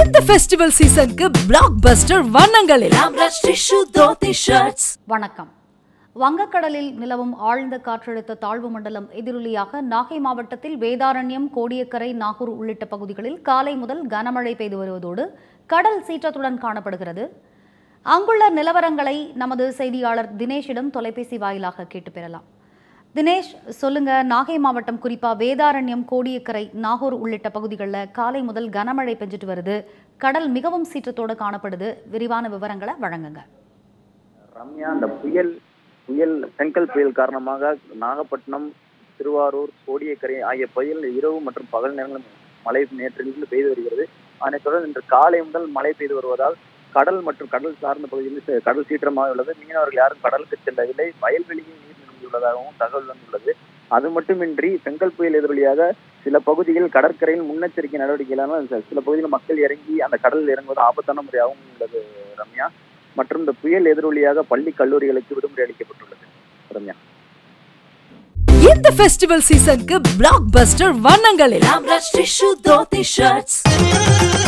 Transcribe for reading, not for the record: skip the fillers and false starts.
இந்த ஃபெஸ்டிவல் சீசனுக்கு பிளாக்பஸ்டர் வண்ணங்களில் ஆம்ரஷ் டிஷ்யூ தோத்தி ஷர்ட்ஸ். வணக்கம். வங்கக்கடலில் நிலவும் ஆழ்ந்த காற்றழுத்த தாழ்வு மண்டலம் எதிரொலியாக நாகை மாவட்டத்தில் வேதாரண்யம், கோடியக்கரை, நாகூர் உள்ளிட்ட பகுதிகளில் காலை முதல் கனமழை பெய்து வருவதோடு கடல் சீற்றத்துடன் காணப்படுகிறது. அங்குள்ள நிலவரங்களை நமது செய்தியாளர் தினேஷிடம் தொலைபேசி வாயிலாக கேட்டு பெறலாம். தினேஷ், சொல்லுங்க, நாகை மாவட்டம் குறிப்பா வேதாரண்யம், கோடியக்கரை, நாகூர் உள்ளிட்ட பகுதிகளில் காலை முதல் கனமழை பெஞ்சிட்டு வருது. கடல் மிகவும் சீற்றத்தோடு காணப்படுது. விரிவான விவரங்களை வழங்குங்க. ரம்யா, இந்த புயல் செங்கல் புயல் காரணமாக நாகப்பட்டினம், திருவாரூர், கோடியக்கரை ஆகிய பகுதிகளில் இரவு மற்றும் பகல் நேரங்களில் மழை நேற்றிலிருந்து பெய்து வருகிறது. அதனைத் தொடர்ந்து இன்று காலை முதல் மழை பெய்து வருவதால் கடல் மற்றும் கடல் சார்ந்த பகுதியில் கடல் சீற்றமாக உள்ளது. மீனவர்கள் யாரும் கடலுக்கு செல்லவில்லை. வயல்வெளியில் நீர் நிரம்பியுள்ளதாகவும் தகவல் வந்துள்ளது. அது மட்டுமின்றி செங்கல் புயல் எதிரொலியாக சில பகுதிகள் கடற்கரையில் முன்னெச்சரிக்கை நடவடிக்கைகளான சில பகுதியில் மக்கள் இறங்கி அந்த கடலில் இறங்குவது ஆபத்தான முறையாகவும் உள்ளது ரம்யா. மற்றும் இந்த புயல் எதிரொலியாக பள்ளி கல்லூரிகளுக்கு விடுமுறை அளிக்கப்பட்டுள்ளது ரம்யா. இந்த ஃபெஸ்டிவல் சீசனுக்கு பிளாக்பஸ்டர் வண்ணங்களில் ஆம்ரஷ் டிஷ்யூ தோத்தி ஷர்ட்ஸ்.